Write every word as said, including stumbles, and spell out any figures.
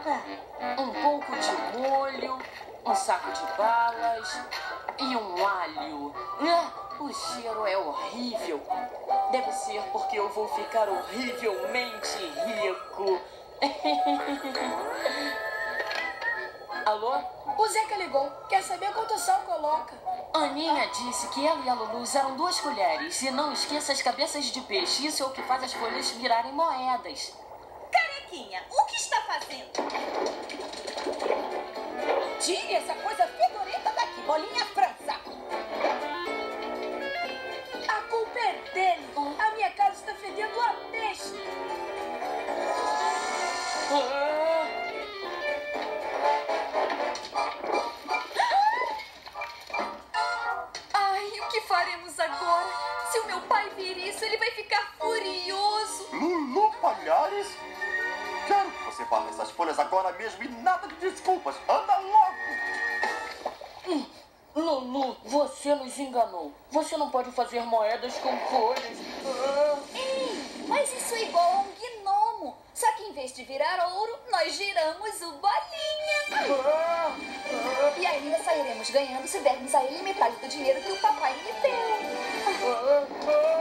Um pouco de molho, um saco de balas e um alho. Ah, o cheiro é horrível. Deve ser porque eu vou ficar horrivelmente rico. Alô? O Zeca ligou. Quer saber quanto sal coloca? Aninha disse que ela e a Lulu usaram duas colheres. E não esqueça as cabeças de peixe. Isso é o que faz as folhas virarem moedas. Carequinha, o que está fazendo? Tire essa coisa fedorenta daqui, bolinha França. A culpa é dele. A minha casa está fedendo a peixe. Ah! Ai, o que faremos agora? Se o meu pai vir isso, ele vai ficar furioso. Lulu Palhares? Quero que você faça essas folhas agora mesmo e nada de desculpas. Anda logo! Hum, Lulu, você nos enganou. Você não pode fazer moedas com folhas. Ah! Ei, mas isso é igual a um gnomo. Só que em vez de virar ouro, nós giramos o bolinha. Ah! E ainda sairemos ganhando se dermos a ele metade do dinheiro que o papai me deu. Ah! Ah!